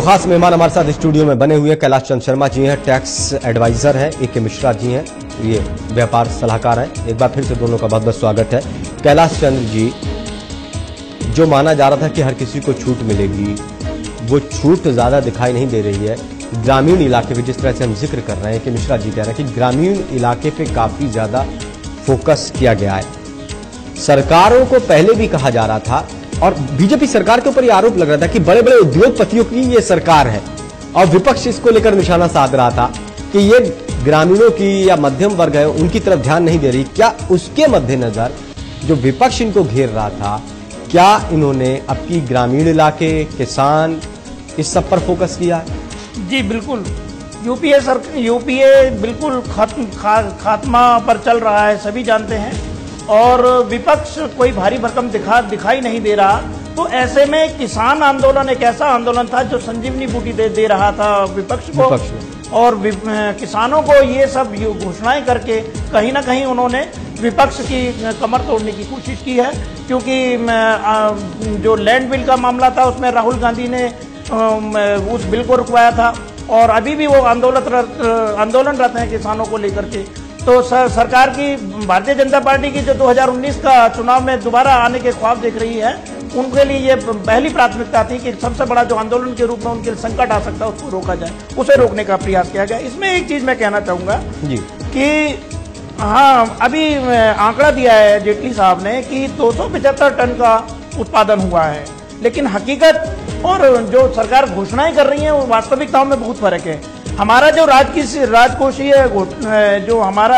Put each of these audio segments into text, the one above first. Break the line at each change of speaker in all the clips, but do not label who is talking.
खास मेहमान हमारे साथ स्टूडियो में बने हुए हैं। कैलाश चंद शर्मा जी हैं, टैक्स एडवाइजर हैं। ए.के. मिश्रा जी हैं, ये व्यापार सलाहकार हैं। एक बार फिर से दोनों का बहुत बहुत स्वागत है। कैलाश चंद जी, जो माना जा रहा था कि हर किसी को छूट मिलेगी, वो छूट ज्यादा दिखाई नहीं दे रही है। ग्रामीण इलाके पे जिस तरह से हम जिक्र कर रहे हैं कि मिश्रा जी कह रहे हैं कि ग्रामीण इलाके पे काफी ज्यादा फोकस किया गया है। सरकारों को पहले भी कहा जा रहा था और बीजेपी सरकार के ऊपर यह आरोप लग रहा था कि बड़े बड़े उद्योगपतियों की ये सरकार है और विपक्ष इसको लेकर निशाना साध रहा था कि ये ग्रामीणों की या मध्यम वर्ग है उनकी तरफ ध्यान नहीं दे रही। क्या उसके मद्देनजर जो विपक्ष इनको घेर रहा था, क्या इन्होंने अब की ग्रामीण इलाके, किसान, इस सब पर फोकस किया है?
जी बिल्कुल। यूपीए बिल्कुल खात्मा पर चल रहा है, सभी जानते हैं, और विपक्ष कोई भारी भरकम दिखाई नहीं दे रहा। तो ऐसे में किसान आंदोलन एक ऐसा आंदोलन था जो संजीवनी बूटी दे रहा था विपक्ष को। और किसानों को ये सब घोषणाएं करके कहीं ना कहीं उन्होंने विपक्ष की कमर तोड़ने की कोशिश की है। क्योंकि जो लैंड बिल का मामला था उसमें राहुल गांधी ने उस बिल को रुकवाया था और अभी भी वो आंदोलनरत हैं किसानों को लेकर के। तो सरकार की, भारतीय जनता पार्टी की जो 2019 का चुनाव में दोबारा आने के ख्वाब देख रही है, उनके लिए ये पहली प्राथमिकता थी कि सबसे बड़ा जो आंदोलन के रूप में उनके संकट आ सकता है उसको रोका जाए, उसे रोकने का प्रयास किया गया। इसमें एक चीज मैं कहना चाहूंगा कि हाँ, अभी आंकड़ा दिया है जेटली साहब ने कि 275 टन का उत्पादन हुआ है, लेकिन हकीकत और जो सरकार घोषणाएं कर रही है वो वास्तविकताओं में बहुत फर्क है। हमारा जो राजकोषीय जो हमारा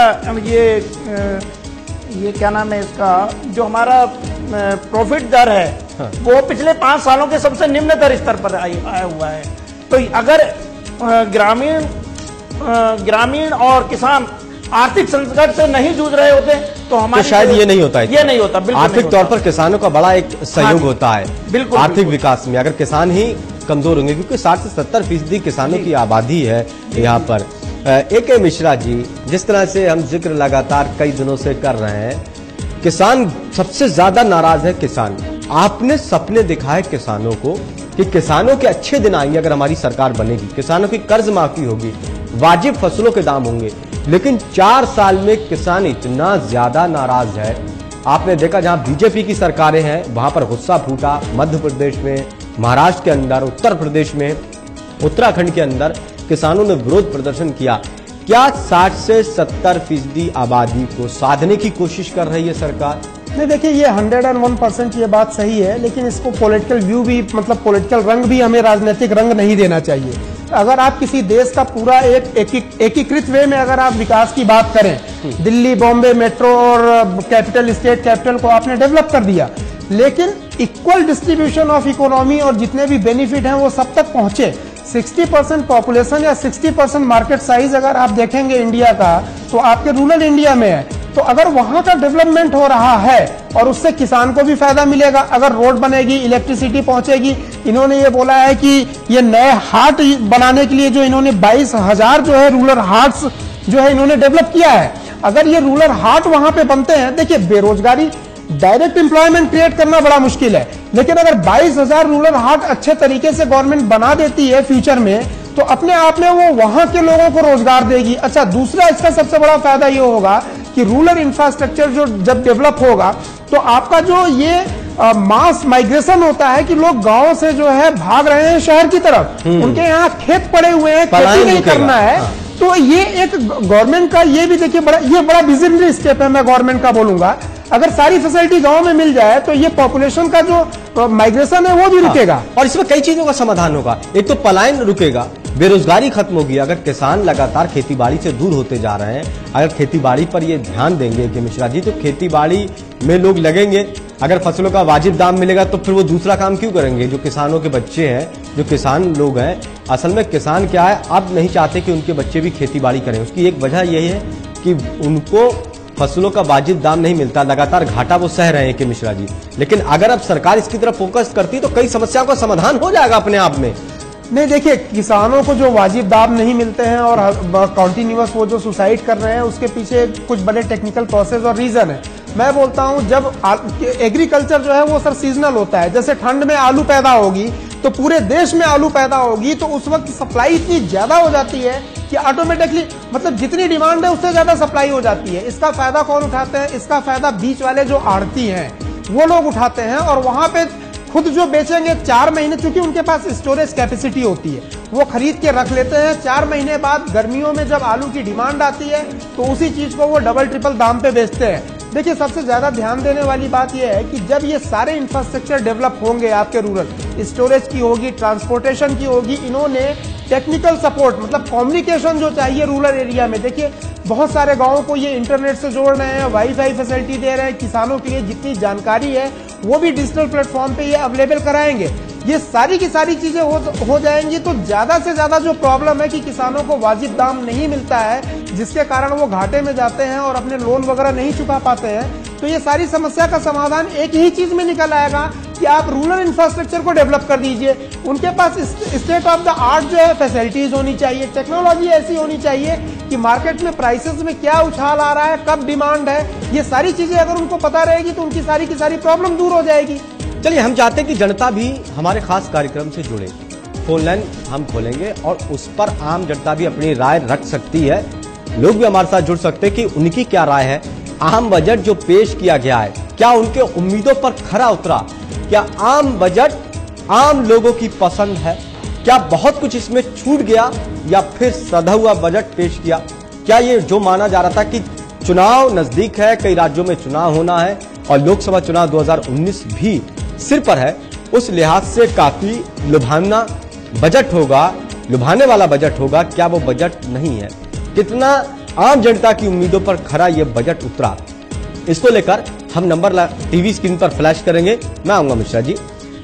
ये क्या नाम है इसका, जो हमारा प्रॉफिट दर है, हाँ, वो पिछले 5 सालों के सबसे निम्नतर स्तर पर आया हुआ है। तो अगर ग्रामीण और किसान आर्थिक संकट से नहीं जूझ रहे होते तो हमारे
शायद ये नहीं होता है।
ये नहीं होता, बिल्कुल।
आर्थिक तौर पर किसानों का बड़ा एक सहयोग होता है
बिल्कुल
आर्थिक विकास में। अगर किसान ही कमजोर होंगे, क्योंकि 60 से 70% किसानों की आबादी है यहाँ पर। ए.के. मिश्रा जी, जिस तरह से हम जिक्र लगातार कई दिनों से कर रहे हैं, किसान सबसे ज्यादा नाराज है। किसान, आपने सपने दिखाए किसानों को कि किसानों के अच्छे दिन आएंगे अगर हमारी सरकार बनेगी, किसानों की कर्ज माफी होगी, वाजिब फसलों के दाम होंगे, लेकिन 4 साल में किसान इतना ज्यादा नाराज है। आपने देखा जहां बीजेपी की सरकारें हैं वहां पर गुस्सा फूटा। मध्य प्रदेश में, महाराष्ट्र के अंदर, उत्तर प्रदेश में, उत्तराखंड के अंदर किसानों ने विरोध प्रदर्शन किया। क्या 60 से 70% आबादी को साधने की कोशिश कर रही है सरकार?
नहीं, देखिए, ये 101% ये बात सही है, लेकिन इसको पॉलिटिकल व्यू भी, मतलब पॉलिटिकल रंग भी, हमें राजनीतिक रंग नहीं देना चाहिए। अगर आप किसी देश का पूरा एकीकृत वे में अगर आप विकास की बात करें, दिल्ली, बॉम्बे मेट्रो और कैपिटल, स्टेट कैपिटल को आपने डेवलप कर दिया, लेकिन इक्वल डिस्ट्रीब्यूशन ऑफ इकोनॉमी और जितने भी बेनिफिट हैं वो सब तक पहुंचे। 60% पॉपुलेशन या 60% मार्केट साइज अगर आप देखेंगे इंडिया का, तो आपके रूरल इंडिया में है। तो अगर वहां का डेवलपमेंट हो रहा है और उससे किसान को भी फायदा मिलेगा, अगर रोड बनेगी, इलेक्ट्रिसिटी पहुंचेगी। इन्होंने ये बोला है कि ये नए हाट बनाने के लिए जो इन्होंने 22,000 जो है रूरल हार्ट्स जो है इन्होंने डेवलप किया है। अगर ये रूरल हार्ट वहां पे बनते हैं, देखिए, बेरोजगारी, डायरेक्ट एम्प्लॉयमेंट क्रिएट करना बड़ा मुश्किल है, लेकिन अगर 22,000 रूरल हार्ट अच्छे तरीके से गवर्नमेंट बना देती है फ्यूचर में, तो अपने आप में वो वहां के लोगों को रोजगार देगी। अच्छा, दूसरा इसका सबसे बड़ा फायदा ये होगा कि रूरल इंफ्रास्ट्रक्चर जो जब डेवलप होगा तो आपका जो ये मास माइग्रेशन होता है कि लोग गांव से जो है भाग रहे हैं शहर की तरफ, उनके यहाँ खेत पड़े हुए हैं, खेती नहीं करना है। हाँ। तो ये एक गवर्नमेंट का, ये भी देखिए, बड़ा विजनरी स्टेप है, मैं गवर्नमेंट का बोलूंगा। अगर सारी फैसिलिटी गांव में मिल जाए तो ये पॉपुलेशन का जो माइग्रेशन है वो भी रुकेगा।
और इसमें कई चीजों का समाधान होगा। एक तो पलायन रुकेगा, बेरोजगारी खत्म होगी। अगर किसान लगातार खेतीबाड़ी से दूर होते जा रहे हैं, अगर खेतीबाड़ी पर ये ध्यान देंगे कि मिश्रा जी, तो खेतीबाड़ी में लोग लगेंगे। अगर फसलों का वाजिब दाम मिलेगा तो फिर वो दूसरा काम क्यों करेंगे? जो किसानों के बच्चे हैं, जो किसान लोग हैं, असल में किसान क्या है, अब नहीं चाहते कि उनके बच्चे भी खेतीबाड़ी करें। उसकी एक वजह यही है कि उनको फसलों का वाजिब दाम नहीं मिलता, लगातार घाटा वो सह रहे हैं कि मिश्रा जी। लेकिन अगर अब सरकार इसकी तरफ फोकस करती तो कई समस्याओं का समाधान हो जाएगा अपने आप में।
नहीं, देखिए, किसानों को जो वाजिब दाम नहीं मिलते हैं और कॉन्टिन्यूअस वो जो सुसाइड कर रहे हैं, उसके पीछे कुछ बड़े टेक्निकल प्रोसेस और रीजन है। मैं बोलता हूं, जब एग्रीकल्चर जो है वो सर सीजनल होता है। जैसे ठंड में आलू पैदा होगी तो पूरे देश में आलू पैदा होगी, तो उस वक्त सप्लाई इतनी ज्यादा हो जाती है कि ऑटोमेटिकली मतलब जितनी डिमांड है उससे ज्यादा सप्लाई हो जाती है। इसका फायदा कौन उठाते हैं? इसका फायदा बीच वाले जो आड़ती हैं वो लोग उठाते हैं, और वहां पे खुद जो बेचेंगे 4 महीने, चूंकि उनके पास स्टोरेज कैपेसिटी होती है, वो खरीद के रख लेते हैं। 4 महीने बाद गर्मियों में जब आलू की डिमांड आती है तो उसी चीज को वो डबल ट्रिपल दाम पे बेचते हैं। देखिए, सबसे ज्यादा ध्यान देने वाली बात यह है कि जब ये सारे इंफ्रास्ट्रक्चर डेवलप होंगे, आपके रूरल स्टोरेज की होगी, ट्रांसपोर्टेशन की होगी, इन्होंने टेक्निकल सपोर्ट मतलब कम्युनिकेशन जो चाहिए रूरल एरिया में, देखिए बहुत सारे गांवों को ये इंटरनेट से जोड़ रहे हैं, वाईफाई फैसिलिटी दे रहे हैं, किसानों के लिए जितनी जानकारी है वो भी डिजिटल प्लेटफॉर्म पे ये अवेलेबल कराएंगे। ये सारी की सारी चीजें हो जाएंगी, तो ज्यादा से ज्यादा जो प्रॉब्लम है कि किसानों को वाजिब दाम नहीं मिलता है, जिसके कारण वो घाटे में जाते हैं और अपने लोन वगैरह नहीं चुका पाते हैं, तो ये सारी समस्या का समाधान एक ही चीज में निकल आएगा कि आप रूरल इंफ्रास्ट्रक्चर को डेवलप कर दीजिए। उनके पास स्टेट ऑफ द आर्ट जो है फैसिलिटीज होनी चाहिए, टेक्नोलॉजी ऐसी होनी चाहिए कि मार्केट में प्राइसेस में क्या उछाल आ रहा है, कब डिमांड है, ये सारी चीजें अगर उनको पता रहेगी तो उनकी सारी की सारी प्रॉब्लम दूर हो जाएगी।
चलिए, हम चाहते हैं कि जनता भी हमारे खास कार्यक्रम से जुड़े। फोन लाइन हम खोलेंगे और उस पर आम जनता भी अपनी राय रख सकती है। लोग भी हमारे साथ जुड़ सकते हैं कि उनकी क्या राय है। आम बजट जो पेश किया गया है, क्या उनके उम्मीदों पर खरा उतरा? क्या आम बजट आम लोगों की पसंद है? क्या बहुत कुछ इसमें छूट गया या फिर सधा हुआ बजट पेश किया? क्या ये जो माना जा रहा था कि चुनाव नजदीक है, कई राज्यों में चुनाव होना है और लोकसभा चुनाव 2019 भी सिर पर है, उस लिहाज से काफी लुभावना बजट होगा, लुभाने वाला बजट होगा, क्या वो बजट नहीं है? कितना आम जनता की उम्मीदों पर खरा ये बजट उतरा? इसको लेकर हम नंबर टीवी स्क्रीन पर फ्लैश करेंगे। मैं आऊंगा मिश्रा जी,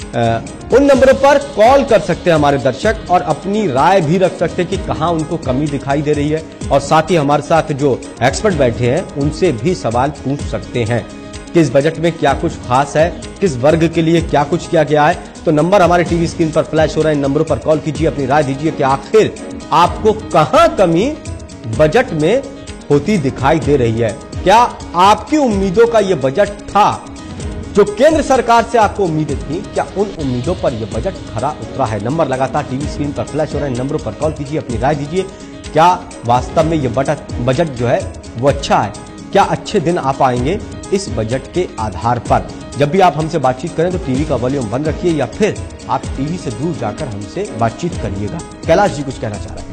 उन नंबरों पर कॉल कर सकते हैं हमारे दर्शक और अपनी राय भी रख सकते हैं कि कहां उनको कमी दिखाई दे रही है, और साथ ही हमारे साथ जो एक्सपर्ट बैठे हैं उनसे भी सवाल पूछ सकते हैं कि इस बजट में क्या कुछ खास है, किस वर्ग के लिए क्या कुछ किया गया है। तो नंबर हमारे टीवी स्क्रीन पर फ्लैश हो रहे हैं, इन नंबरों पर कॉल कीजिए, अपनी राय दीजिए कि आखिर आपको कहां कमी बजट में होती दिखाई दे रही है। क्या आपकी उम्मीदों का यह बजट था? जो केंद्र सरकार से आपको उम्मीदें थी, क्या उन उम्मीदों पर यह बजट खरा उतरा है? नंबर लगातार टीवी स्क्रीन पर फ्लैश हो रहे हैं, नंबरों पर कॉल कीजिए, अपनी राय दीजिए। क्या वास्तव में यह बजट जो है वो अच्छा है? क्या अच्छे दिन आ पाएंगे इस बजट के आधार पर? जब भी आप हमसे बातचीत करें तो टीवी का वॉल्यूम बंद रखिए या फिर आप टीवी से दूर जाकर हमसे बातचीत करिएगा। कैलाश जी कुछ कहना चाह रहे हैं?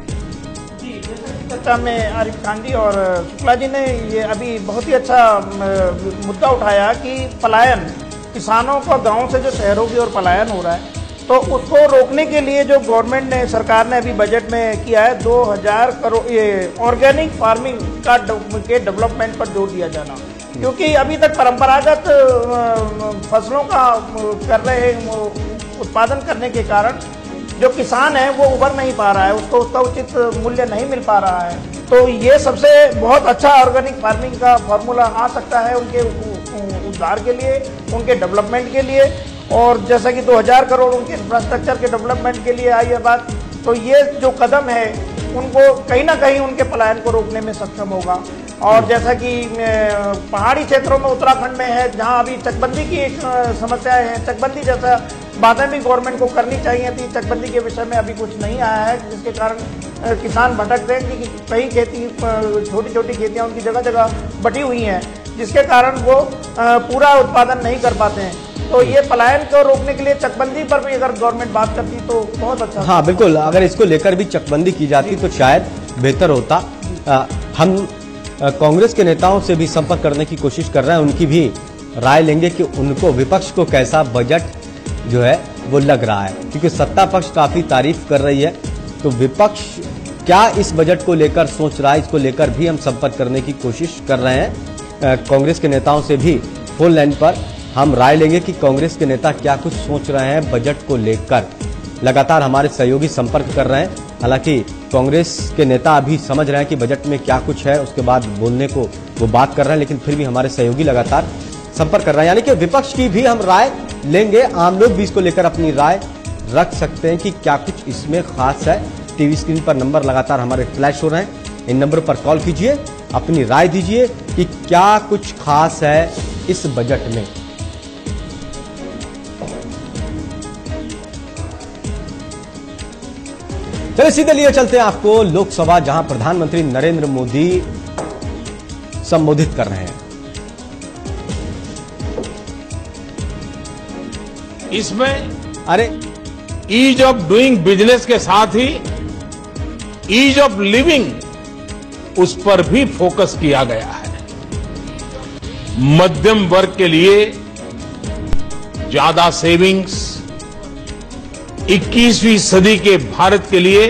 चर्चा में आरिफ खान जी और शुक्ला जी ने ये अभी बहुत ही अच्छा मुद्दा उठाया कि पलायन, किसानों का गांव से जो शहरों की ओर पलायन हो रहा है, तो उसको रोकने के लिए जो गवर्नमेंट ने, सरकार ने अभी बजट में किया है 2000 करोड़, ये ऑर्गेनिक फार्मिंग के डेवलपमेंट पर जोर दिया जाना, क्योंकि अभी तक परंपरागत फसलों का कर रहे उत्पादन करने के कारण जो किसान है वो उभर नहीं पा रहा है, उसको उसका उचित मूल्य नहीं मिल पा रहा है। तो ये सबसे बहुत अच्छा ऑर्गेनिक फार्मिंग का फॉर्मूला आ सकता है उनके उद्धार के लिए, उनके डेवलपमेंट के लिए, और जैसा कि 2000 करोड़ उनके इंफ्रास्ट्रक्चर के डेवलपमेंट के लिए आई है बात, तो ये जो कदम है उनको कहीं ना कहीं उनके पलायन को रोकने में सक्षम होगा। और जैसा कि पहाड़ी क्षेत्रों में उत्तराखंड में है, जहां अभी चकबंदी की एक समस्याएं हैं, चकबंदी जैसा बातें भी गवर्नमेंट को करनी चाहिए थी, चकबंदी के विषय में अभी कुछ नहीं आया है, जिसके कारण किसान भटक रहे हैं कि कई खेती, छोटी छोटी खेतियां उनकी जगह जगह बटी हुई हैं, जिसके कारण वो पूरा उत्पादन नहीं कर पाते हैं। तो ये पलायन को रोकने के लिए चकबंदी पर भी अगर गवर्नमेंट बात करती तो बहुत अच्छा।
हाँ बिल्कुल, अगर इसको लेकर भी चकबंदी की जाती तो शायद बेहतर होता। हम कांग्रेस के नेताओं से भी संपर्क करने की कोशिश कर रहे हैं, उनकी भी राय लेंगे कि उनको विपक्ष को कैसा बजट जो है वो लग रहा है, क्योंकि सत्ता पक्ष काफी तारीफ कर रही है, तो विपक्ष क्या इस बजट को लेकर सोच रहा है, इसको लेकर भी हम संपर्क करने की कोशिश कर रहे हैं। कांग्रेस के नेताओं से भी फोन लाइन पर हम राय लेंगे कि कांग्रेस के नेता क्या कुछ सोच रहे हैं बजट को लेकर। लगातार हमारे सहयोगी संपर्क कर रहे हैं, हालांकि कांग्रेस के नेता अभी समझ रहे हैं कि बजट में क्या कुछ है, उसके बाद बोलने को वो बात कर रहे हैं, लेकिन फिर भी हमारे सहयोगी लगातार संपर्क कर रहे हैं, यानी कि विपक्ष की भी हम राय लेंगे। आम लोग भी इसको लेकर अपनी राय रख सकते हैं कि क्या कुछ इसमें खास है। टीवी स्क्रीन पर नंबर लगातार हमारे फ्लैश हो रहे हैं, इन नंबरों पर कॉल कीजिए, अपनी राय दीजिए कि क्या कुछ खास है इस बजट में। चलिए सीधे लिए चलते हैं आपको लोकसभा, जहां प्रधानमंत्री नरेंद्र मोदी संबोधित कर रहे हैं।
इसमें
अरे
ईज ऑफ डूइंग बिजनेस के साथ ही ईज ऑफ लिविंग, उस पर भी फोकस किया गया है। मध्यम वर्ग के लिए ज्यादा सेविंग्स, 21वीं सदी के भारत के लिए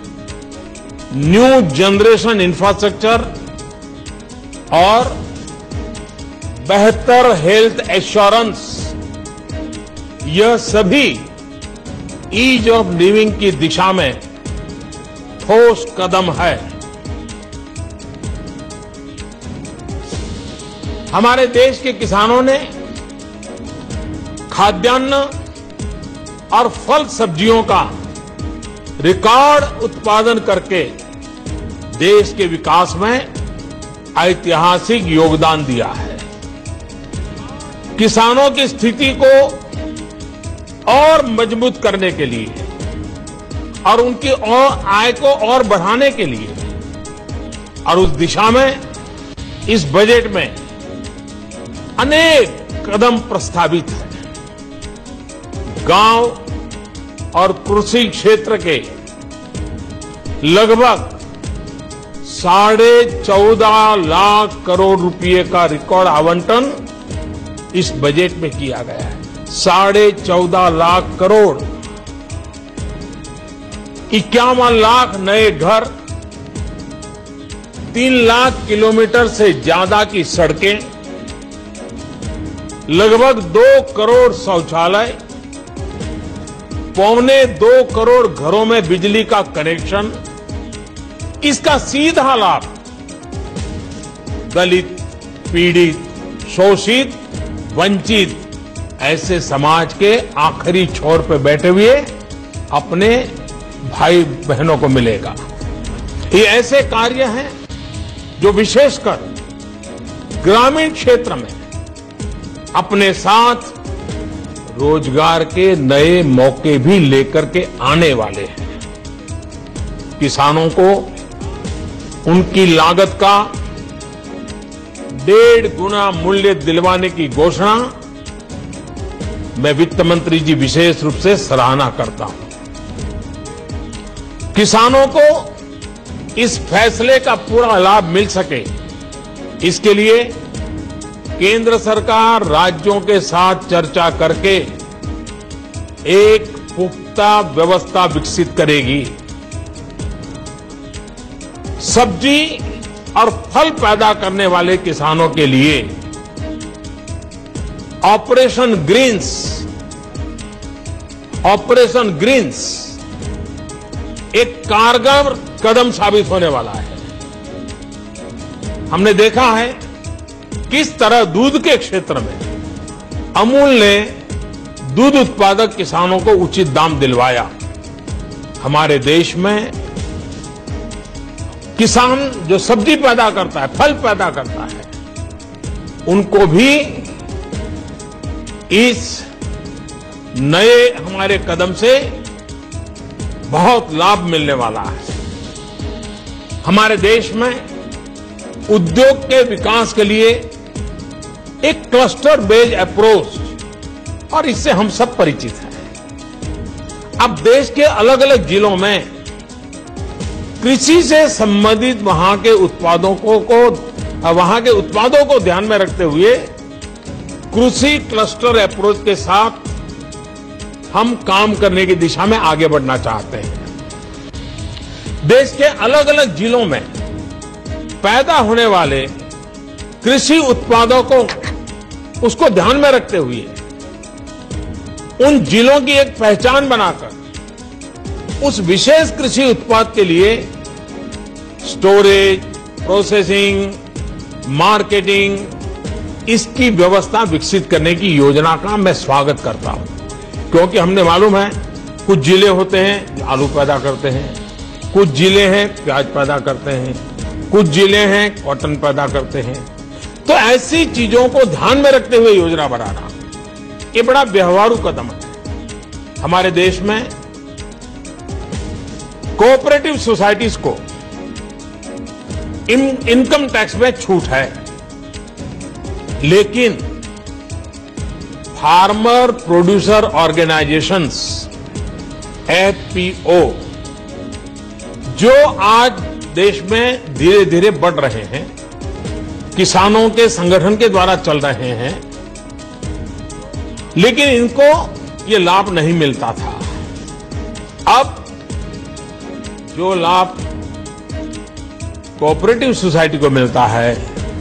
न्यू जनरेशन इंफ्रास्ट्रक्चर और बेहतर हेल्थ एश्योरेंस, यह सभी ईज ऑफ लिविंग की दिशा में ठोस कदम है। हमारे देश के किसानों ने खाद्यान्न और फल सब्जियों का रिकॉर्ड उत्पादन करके देश के विकास में ऐतिहासिक योगदान दिया है। किसानों की स्थिति को और मजबूत करने के लिए और उनकी और आय को और बढ़ाने के लिए और उस दिशा में इस बजट में अनेक कदम प्रस्तावित है। गांव और कृषि क्षेत्र के लगभग 14.5 लाख करोड़ रुपए का रिकॉर्ड आवंटन इस बजट में किया गया है। 14.5 लाख करोड़, 51 लाख नए घर, 3 लाख किलोमीटर से ज्यादा की सड़कें, लगभग 2 करोड़ शौचालय, 1.25 करोड़ घरों में बिजली का कनेक्शन। इसका सीधा लाभ दलित, पीड़ित, शोषित, वंचित ऐसे समाज के आखिरी छोर पर बैठे हुए अपने भाई बहनों को मिलेगा। ये ऐसे कार्य हैं जो विशेषकर ग्रामीण क्षेत्र में अपने साथ रोजगार के नए मौके भी लेकर के आने वाले हैं। किसानों को उनकी लागत का 1.5 गुना मूल्य दिलवाने की घोषणा मैं वित्त मंत्री जी विशेष रूप से सराहना करता हूं। किसानों को इस फैसले का पूरा लाभ मिल सके, इसके लिए केंद्र सरकार राज्यों के साथ चर्चा करके एक पुख्ता व्यवस्था विकसित करेगी। सब्जी और फल पैदा करने वाले किसानों के लिए ऑपरेशन ग्रीन्स एक कारगर कदम साबित होने वाला है। हमने देखा है किस तरह दूध के क्षेत्र में अमूल ने दूध उत्पादक किसानों को उचित दाम दिलवाया। हमारे देश में किसान जो सब्जी पैदा करता है, फल पैदा करता है, उनको भी इस नए हमारे कदम से बहुत लाभ मिलने वाला है। हमारे देश में उद्योग के विकास के लिए एक क्लस्टर बेस्ड अप्रोच, और इससे हम सब परिचित हैं। अब देश के अलग अलग जिलों में कृषि से संबंधित वहां के उत्पादों को ध्यान में रखते हुए कृषि क्लस्टर अप्रोच के साथ हम काम करने की दिशा में आगे बढ़ना चाहते हैं। देश के अलग अलग जिलों में पैदा होने वाले कृषि उत्पादों को उसको ध्यान में रखते हुए उन जिलों की एक पहचान बनाकर उस विशेष कृषि उत्पाद के लिए स्टोरेज, प्रोसेसिंग, मार्केटिंग, इसकी व्यवस्था विकसित करने की योजना का मैं स्वागत करता हूं। क्योंकि हमने मालूम है कुछ जिले होते हैं जो आलू पैदा करते हैं, कुछ जिले हैं प्याज पैदा करते हैं, कुछ जिले हैं कॉटन पैदा करते हैं। तो ऐसी चीजों को ध्यान में रखते हुए योजना बनाना ये बड़ा व्यवहारू कदम है। हमारे देश में कोऑपरेटिव सोसाइटीज को इनकम टैक्स में छूट है, लेकिन फार्मर प्रोड्यूसर ऑर्गेनाइजेशंस एफपीओ जो आज देश में धीरे धीरे बढ़ रहे हैं, किसानों के संगठन के द्वारा चल रहे हैं, लेकिन इनको ये लाभ नहीं मिलता था। अब जो लाभ कोऑपरेटिव सोसाइटी को मिलता है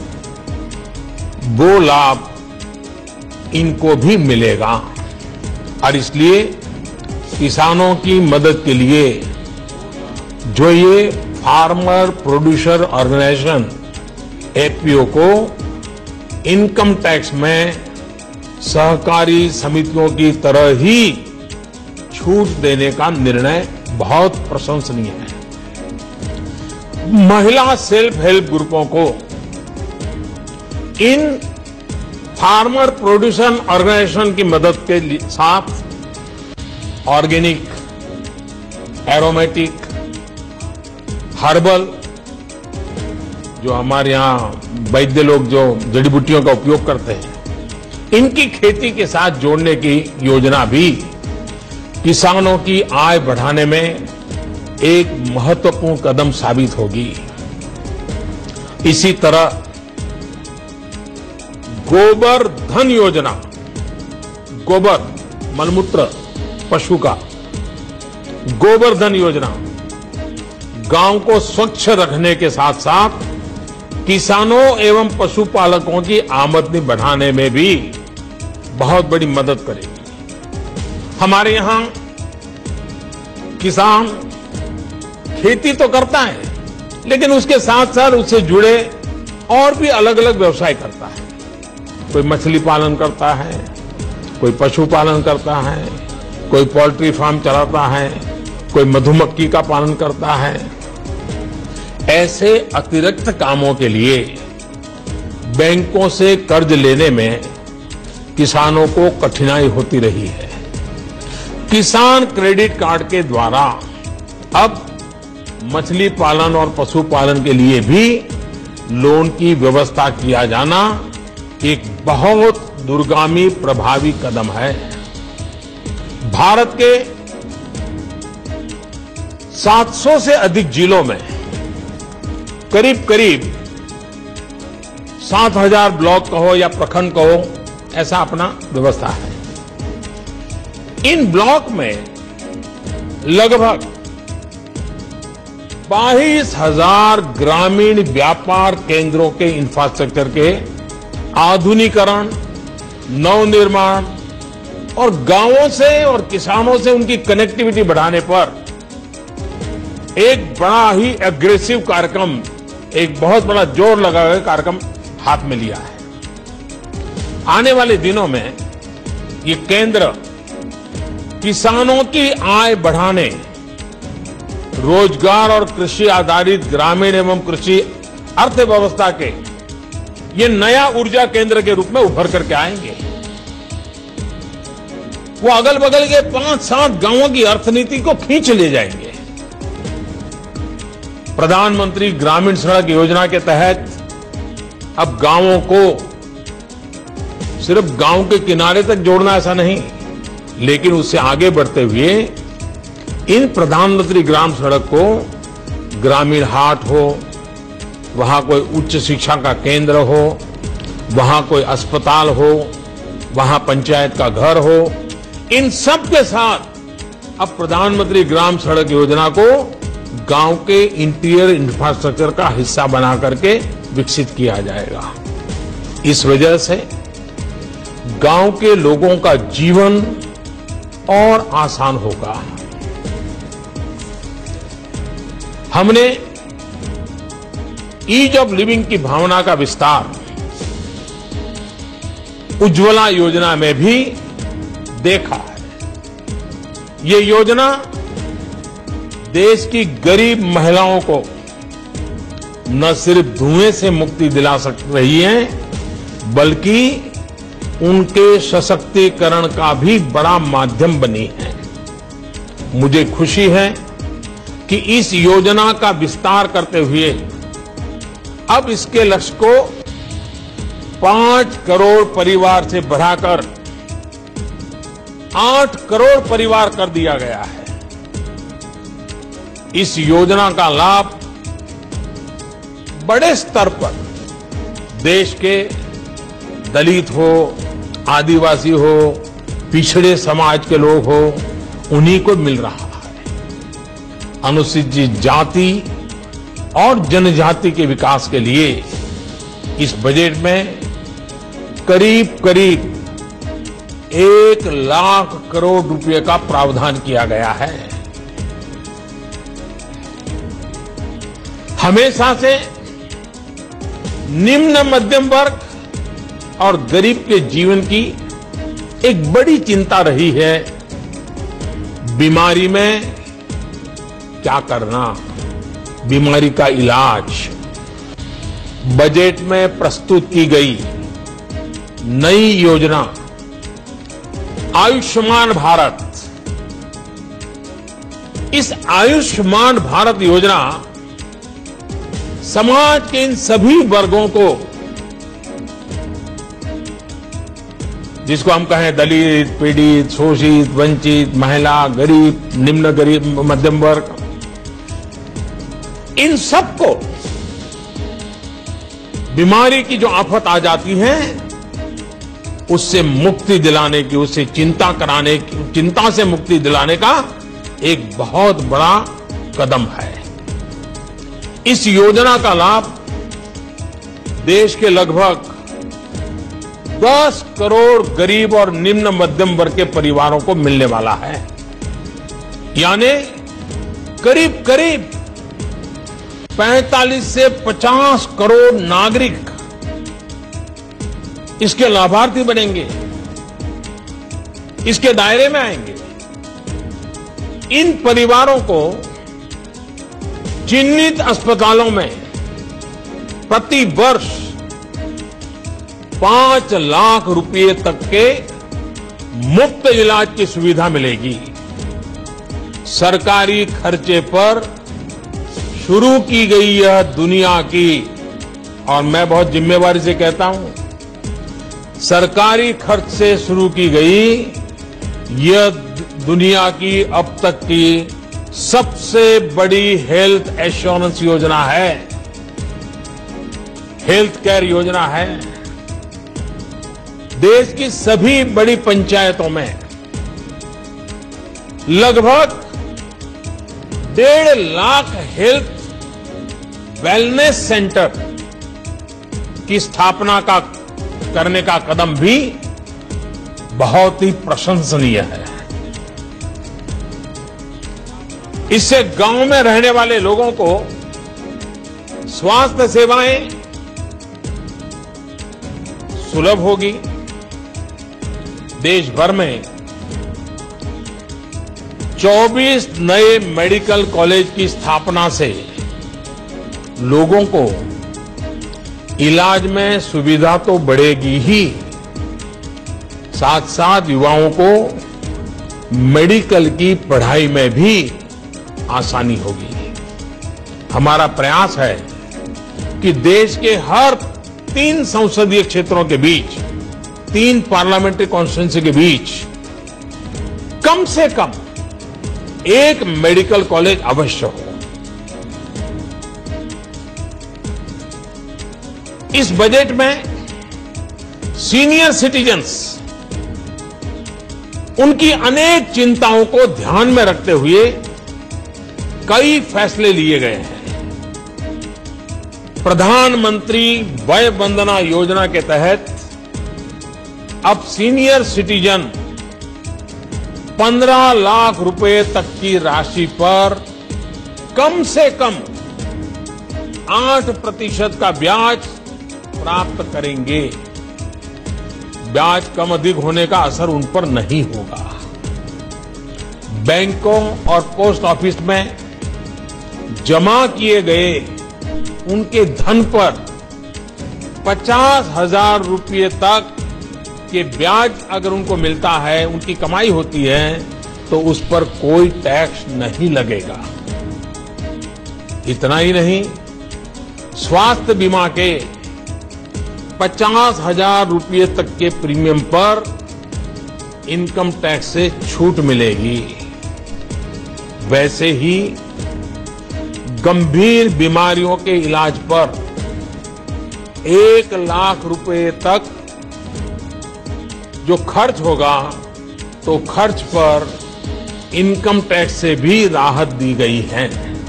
वो लाभ इनको भी मिलेगा, और इसलिए किसानों की मदद के लिए जो ये फार्मर प्रोड्यूसर ऑर्गेनाइजेशन एफपीओ को इनकम टैक्स में सहकारी समितियों की तरह ही छूट देने का निर्णय बहुत प्रशंसनीय है। महिला सेल्फ हेल्प ग्रुपों को इन फार्मर प्रोड्यूसर ऑर्गेनाइजेशन की मदद के साथ ऑर्गेनिक, एरोमेटिक, हर्बल, जो हमारे यहां वैद्य लोग जो जड़ी बूटियों का उपयोग करते हैं, इनकी खेती के साथ जोड़ने की योजना भी किसानों की आय बढ़ाने में एक महत्वपूर्ण कदम साबित होगी। इसी तरह गोबर धन योजना, गोबर मलमूत्र पशु का, गोबर धन योजना गांव को स्वच्छ रखने के साथ साथ किसानों एवं पशुपालकों की आमदनी बढ़ाने में भी बहुत बड़ी मदद करेगी। हमारे यहां किसान खेती तो करता है, लेकिन उसके साथ साथ उससे जुड़े और भी अलग अलग व्यवसाय करता है। कोई मछली पालन करता है, कोई पशुपालन करता है, कोई पोल्ट्री फार्म चलाता है, कोई मधुमक्खी का पालन करता है। ऐसे अतिरिक्त कामों के लिए बैंकों से कर्ज लेने में किसानों को कठिनाई होती रही है। किसान क्रेडिट कार्ड के द्वारा अब मछली पालन और पशुपालन के लिए भी लोन की व्यवस्था किया जाना एक बहुत दूरगामी प्रभावी कदम है। भारत के 700 से अधिक जिलों में करीब करीब 7,000 ब्लॉक कहो या प्रखंड कहो, ऐसा अपना व्यवस्था है। इन ब्लॉक में लगभग 22,000 ग्रामीण व्यापार केंद्रों के इंफ्रास्ट्रक्चर के आधुनिकीकरण, नवनिर्माण और गांवों से और किसानों से उनकी कनेक्टिविटी बढ़ाने पर एक बड़ा ही एग्रेसिव कार्यक्रम, एक बहुत बड़ा जोर लगा हुआ कार्यक्रम हाथ में लिया है। आने वाले दिनों में ये केंद्र किसानों की आय बढ़ाने, रोजगार और कृषि आधारित ग्रामीण एवं कृषि अर्थव्यवस्था के ये नया ऊर्जा केंद्र के रूप में उभर करके आएंगे। वो अगल बगल के 5-7 गांवों की अर्थनीति को खींच ले जाएंगे। प्रधानमंत्री ग्रामीण सड़क योजना के तहत अब गांवों को सिर्फ गांव के किनारे तक जोड़ना ऐसा नहीं, लेकिन उससे आगे बढ़ते हुए इन प्रधानमंत्री ग्राम सड़क को ग्रामीण हाट हो, वहां कोई उच्च शिक्षा का केंद्र हो, वहां कोई अस्पताल हो, वहां पंचायत का घर हो, इन सब के साथ अब प्रधानमंत्री ग्राम सड़क योजना को गांव के इंटीरियर इंफ्रास्ट्रक्चर का हिस्सा बना करके विकसित किया जाएगा। इस वजह से गांव के लोगों का जीवन और आसान होगा। हमने ईज ऑफ लिविंग की भावना का विस्तार उज्ज्वला योजना में भी देखा है। ये योजना देश की गरीब महिलाओं को न सिर्फ धुएं से मुक्ति दिला रही है, बल्कि उनके सशक्तिकरण का भी बड़ा माध्यम बनी है। मुझे खुशी है कि इस योजना का विस्तार करते हुए अब इसके लक्ष्य को 5 करोड़ परिवार से बढ़ाकर 8 करोड़ परिवार कर दिया गया है। इस योजना का लाभ बड़े स्तर पर देश के दलित हो, आदिवासी हो, पिछड़े समाज के लोग हो, उन्हीं को मिल रहा है। अनुसूचित जाति और जनजाति के विकास के लिए इस बजट में करीब करीब 1 लाख करोड़ रुपए का प्रावधान किया गया है। हमेशा से निम्न मध्यम वर्ग और गरीब के जीवन की एक बड़ी चिंता रही है बीमारी में क्या करना, बीमारी का इलाज। बजट में प्रस्तुत की गई नई योजना आयुष्मान भारत, इस आयुष्मान भारत योजना समाज के इन सभी वर्गों को, जिसको हम कहें दलित, पीड़ित, शोषित, वंचित, महिला, गरीब, निम्न गरीब, मध्यम वर्ग, इन सबको बीमारी की जो आफत आ जाती है उससे मुक्ति दिलाने की, उससे चिंता से मुक्ति दिलाने का एक बहुत बड़ा कदम है। इस योजना का लाभ देश के लगभग 10 करोड़ गरीब और निम्न मध्यम वर्ग के परिवारों को मिलने वाला है। यानी करीब करीब 45 से 50 करोड़ नागरिक इसके लाभार्थी बनेंगे, इसके दायरे में आएंगे। इन परिवारों को चिन्हित अस्पतालों में प्रति वर्ष 5 लाख रुपए तक के मुफ्त इलाज की सुविधा मिलेगी। सरकारी खर्चे पर शुरू की गई यह दुनिया की, और मैं बहुत जिम्मेवारी से कहता हूं, सरकारी खर्च से शुरू की गई यह दुनिया की अब तक की सबसे बड़ी हेल्थ एश्योरेंस योजना है, हेल्थ केयर योजना है। देश की सभी बड़ी पंचायतों में लगभग 1.5 लाख हेल्थ वेलनेस सेंटर की स्थापना करने का कदम भी बहुत ही प्रशंसनीय है। इससे गांव में रहने वाले लोगों को स्वास्थ्य सेवाएं सुलभ होगी। देश भर में 24 नए मेडिकल कॉलेज की स्थापना से लोगों को इलाज में सुविधा तो बढ़ेगी ही, साथ साथ युवाओं को मेडिकल की पढ़ाई में भी आसानी होगी। हमारा प्रयास है कि देश के हर 3 संसदीय क्षेत्रों के बीच, 3 पार्लियामेंट्री कॉन्स्टिट्यूंसी के बीच कम से कम 1 मेडिकल कॉलेज अवश्य हो। इस बजट में सीनियर सिटीजन्स, उनकी अनेक चिंताओं को ध्यान में रखते हुए कई फैसले लिए गए हैं। प्रधानमंत्री वय वंदना योजना के तहत अब सीनियर सिटीजन 15 लाख रुपए तक की राशि पर कम से कम 8% का ब्याज प्राप्त करेंगे। ब्याज कम अधिक होने का असर उन पर नहीं होगा। बैंकों और पोस्ट ऑफिस में जमा किए गए उनके धन पर 50,000 रुपये तक के ब्याज अगर उनको मिलता है, उनकी कमाई होती है, तो उस पर कोई टैक्स नहीं लगेगा। इतना ही नहीं, स्वास्थ्य बीमा के 50,000 रुपये तक के प्रीमियम पर इनकम टैक्स से छूट मिलेगी। वैसे ही गंभीर बीमारियों के इलाज पर 1 लाख रुपए तक जो खर्च होगा, तो खर्च पर इनकम टैक्स से भी राहत दी गई है।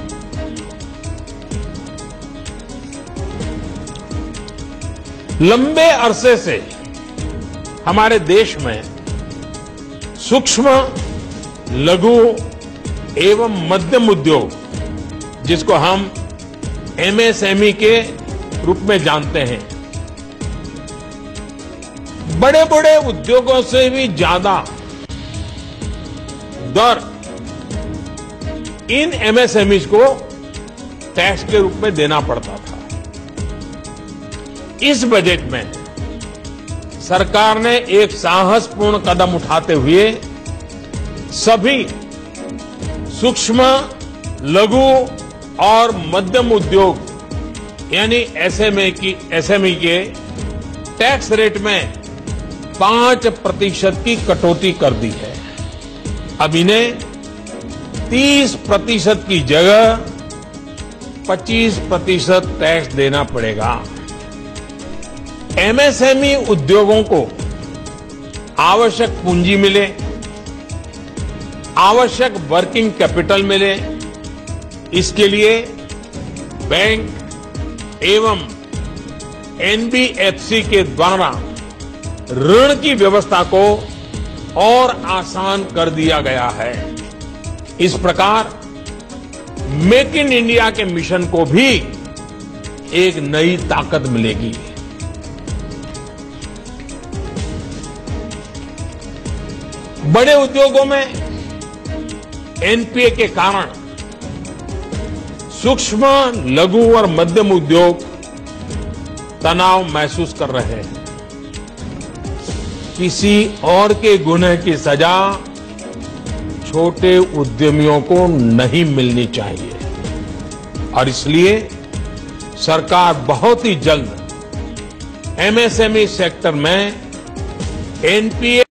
लंबे अरसे से हमारे देश में सूक्ष्म, लघु एवं मध्यम उद्योग, जिसको हम एमएसएमई के रूप में जानते हैं, बड़े बड़े उद्योगों से भी ज्यादा दर इन एमएसएमईज को टैक्स के रूप में देना पड़ता था। इस बजट में सरकार ने एक साहसपूर्ण कदम उठाते हुए सभी सूक्ष्म, लघु और मध्यम उद्योग यानी एसएमई के टैक्स रेट में 5% की कटौती कर दी है। अब इन्हें 30% की जगह 25% टैक्स देना पड़ेगा। एमएसएमई उद्योगों को आवश्यक पूंजी मिले, आवश्यक वर्किंग कैपिटल मिले, इसके लिए बैंक एवं एनबीएफसी के द्वारा ऋण की व्यवस्था को और आसान कर दिया गया है। इस प्रकार मेक इन इंडिया के मिशन को भी एक नई ताकत मिलेगी। बड़े उद्योगों में एनपीए के कारण सूक्ष्म, लघु और मध्यम उद्योग तनाव महसूस कर रहे हैं। किसी और के गुनाह की सजा छोटे उद्यमियों को नहीं मिलनी चाहिए और इसलिए सरकार बहुत ही जल्द एमएसएमई सेक्टर में एनपीए